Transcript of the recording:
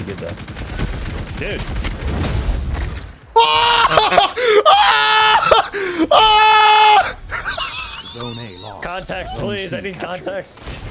good though. Dude. Zone A lost. Context, Zone please. C I need captured. context.